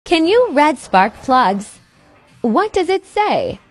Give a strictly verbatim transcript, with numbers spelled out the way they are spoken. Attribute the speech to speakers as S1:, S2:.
S1: Can you read spark plugs? What does it say?